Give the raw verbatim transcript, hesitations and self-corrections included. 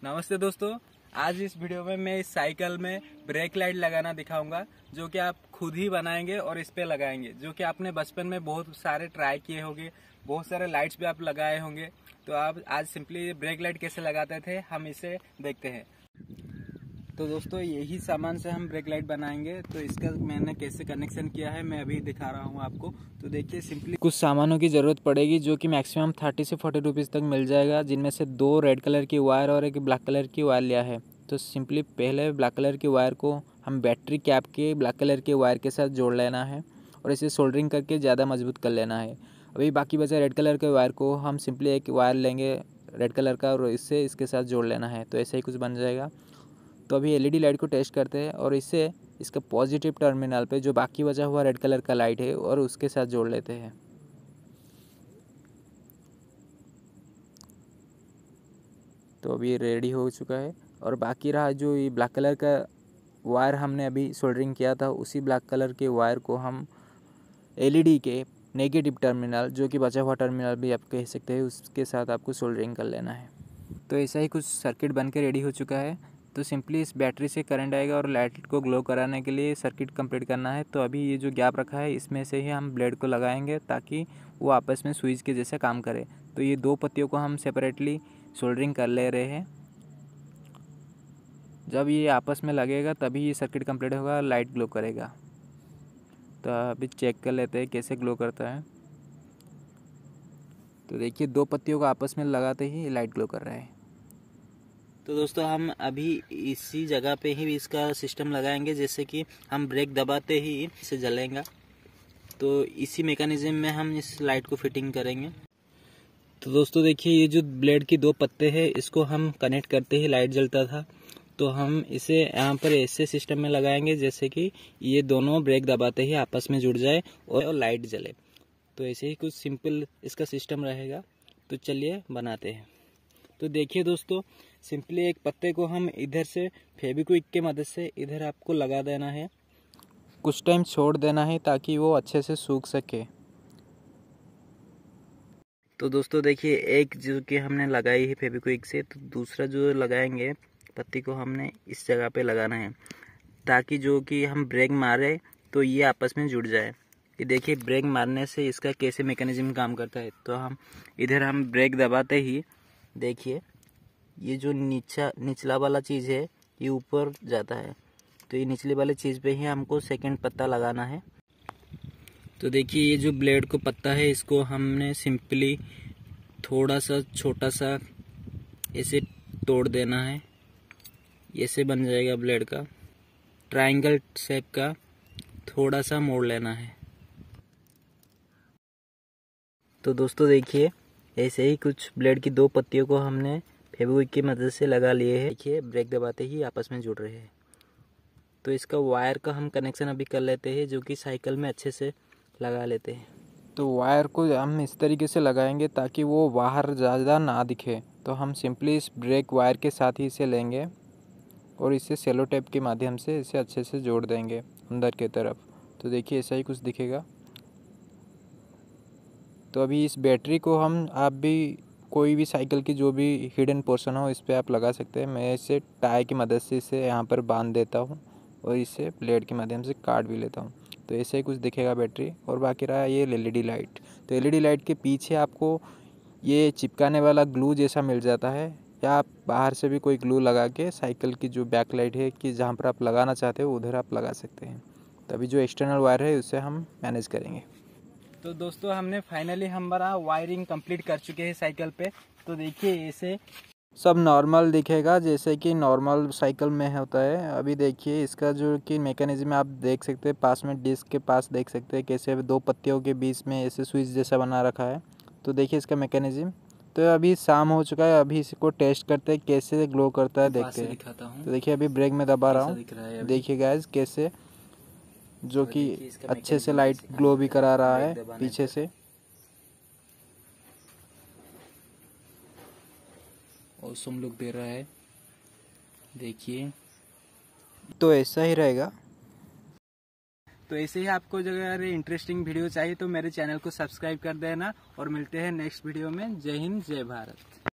नमस्ते दोस्तों, आज इस वीडियो में मैं इस साइकिल में ब्रेक लाइट लगाना दिखाऊंगा जो कि आप खुद ही बनाएंगे और इस पे लगाएंगे। जो कि आपने बचपन में बहुत सारे ट्राई किए होंगे, बहुत सारे लाइट्स भी आप लगाए होंगे। तो आप आज सिंपली ब्रेक लाइट कैसे लगाते थे हम इसे देखते हैं। तो दोस्तों यही सामान से हम ब्रेक लाइट बनाएंगे। तो इसका मैंने कैसे कनेक्शन किया है मैं अभी दिखा रहा हूँ आपको। तो देखिए सिंपली कुछ सामानों की ज़रूरत पड़ेगी जो कि मैक्सिमम थर्टी से फोर्टी रुपीज़ तक मिल जाएगा, जिनमें से दो रेड कलर की वायर और एक ब्लैक कलर की वायर लिया है। तो सिंपली पहले ब्लैक कलर की वायर को हम बैटरी कैप के ब्लैक कलर के वायर के साथ जोड़ लेना है और इसे सोल्डरिंग करके ज़्यादा मजबूत कर लेना है। अभी बाकी बचा रेड कलर के वायर को हम सिंपली एक वायर लेंगे रेड कलर का और इससे इसके साथ जोड़ लेना है। तो ऐसे ही कुछ बन जाएगा। तो अभी एलईडी लाइट को टेस्ट करते हैं और इससे इसका पॉजिटिव टर्मिनल पे जो बाकी बचा हुआ रेड कलर का लाइट है और उसके साथ जोड़ लेते हैं। तो अभी रेडी हो चुका है और बाकी रहा जो ये ब्लैक कलर का वायर हमने अभी सोल्डरिंग किया था, उसी ब्लैक कलर के वायर को हम एलईडी के नेगेटिव टर्मिनल जो कि बचा हुआ टर्मिनल भी आप कह सकते हैं, उसके साथ आपको सोल्डरिंग कर लेना है। तो ऐसा ही कुछ सर्किट बन के रेडी हो चुका है। तो सिंपली इस बैटरी से करंट आएगा और लाइट को ग्लो कराने के लिए सर्किट कंप्लीट करना है। तो अभी ये जो गैप रखा है इसमें से ही हम ब्लेड को लगाएंगे ताकि वो आपस में स्विच के जैसे काम करे। तो ये दो पत्तियों को हम सेपरेटली सोल्डरिंग कर ले रहे हैं। जब ये आपस में लगेगा तभी ये सर्किट कंप्लीट होगा, लाइट ग्लो करेगा। तो अभी चेक कर लेते हैं कैसे ग्लो करता है। तो देखिए दो पत्तियों को आपस में लगाते ही लाइट ग्लो कर रहा है। तो दोस्तों हम अभी इसी जगह पे ही इसका सिस्टम लगाएंगे, जैसे कि हम ब्रेक दबाते ही इसे जलेगा। तो इसी मैकेनिज्म में हम इस लाइट को फिटिंग करेंगे। तो दोस्तों देखिए ये जो ब्लेड की दो पत्ते हैं इसको हम कनेक्ट करते ही लाइट जलता था। तो हम इसे यहाँ पर ऐसे सिस्टम में लगाएंगे जैसे कि ये दोनों ब्रेक दबाते ही आपस में जुड़ जाए और लाइट जले। तो ऐसे ही कुछ सिंपल इसका सिस्टम रहेगा। तो चलिए बनाते हैं। तो देखिए दोस्तों सिंपली एक पत्ते को हम इधर से फेविक्विक के मदद से इधर आपको लगा देना है। कुछ टाइम छोड़ देना है ताकि वो अच्छे से सूख सके। तो दोस्तों देखिए एक जो कि हमने लगाई है फेविक्विक से, तो दूसरा जो लगाएंगे पत्ती को हमने इस जगह पे लगाना है ताकि जो कि हम ब्रेक मारे तो ये आपस में जुड़ जाए। ये देखिए ब्रेक मारने से इसका कैसे मैकेनिज्म काम करता है। तो हम इधर हम ब्रेक दबाते ही देखिए ये जो नीचा निचला वाला चीज़ है ये ऊपर जाता है। तो ये निचले वाले चीज़ पे ही हमको सेकंड पत्ता लगाना है। तो देखिए ये जो ब्लेड को पत्ता है इसको हमने सिंपली थोड़ा सा छोटा सा ऐसे तोड़ देना है। ऐसे बन जाएगा ब्लेड का ट्रायंगल शेप का, थोड़ा सा मोड़ लेना है। तो दोस्तों देखिए ऐसे ही कुछ ब्लेड की दो पत्तियों को हमने फेविक्विक की मदद से लगा लिए हैं। देखिए ब्रेक दबाते ही आपस में जुड़ रहे हैं। तो इसका वायर का हम कनेक्शन अभी कर लेते हैं जो कि साइकिल में अच्छे से लगा लेते हैं। तो वायर को हम इस तरीके से लगाएंगे ताकि वो बाहर ज़्यादा ना दिखे। तो हम सिंपली इस ब्रेक वायर के साथ ही इसे लेंगे और इसे सेलो टेप के माध्यम से इसे अच्छे से जोड़ देंगे अंदर की तरफ। तो देखिए ऐसा ही कुछ दिखेगा। तो अभी इस बैटरी को हम आप भी कोई भी साइकिल की जो भी हिडन पोर्शन हो इस पर आप लगा सकते हैं। मैं इसे टाई की मदद से इसे यहाँ पर बांध देता हूँ और इसे ब्लेड की माध्यम से काट भी लेता हूँ। तो ऐसे ही कुछ दिखेगा बैटरी। और बाकी रहा ये एलईडी लाइट। तो एलईडी लाइट के पीछे आपको ये चिपकाने वाला ग्लू जैसा मिल जाता है, या आप बाहर से भी कोई ग्लू लगा के साइकिल की जो बैक लाइट है कि जहाँ पर आप लगाना चाहते हो उधर आप लगा सकते हैं। तभी जो एक्सटर्नल वायर है उससे हम मैनेज करेंगे। तो दोस्तों हमने फाइनली हमारा वायरिंग कंप्लीट कर चुके हैं साइकिल पे। तो देखिए ऐसे सब नॉर्मल दिखेगा जैसे कि नॉर्मल साइकिल में होता है। अभी देखिए इसका जो कि मैकेनिज्म आप देख सकते हैं, पास में डिस्क के पास देख सकते हैं कैसे दो पत्तियों के बीच में ऐसे स्विच जैसा बना रखा है। तो देखिए इसका मैकेनिज्म। तो अभी शाम हो चुका है, अभी इसको टेस्ट करते हैं कैसे ग्लो करता है, देखते हैं। तो देखिए अभी ब्रेक में दबा रहा हूँ, देखिए गाइस कैसे जो कि अच्छे से लाइट ग्लो भी करा रहा है पीछे से। ऑसम लुक दे रहा है देखिए। तो ऐसा ही रहेगा। तो ऐसे ही आपको अगर इंटरेस्टिंग वीडियो चाहिए तो मेरे चैनल को सब्सक्राइब कर देना और मिलते हैं नेक्स्ट वीडियो में। जय हिंद जय भारत।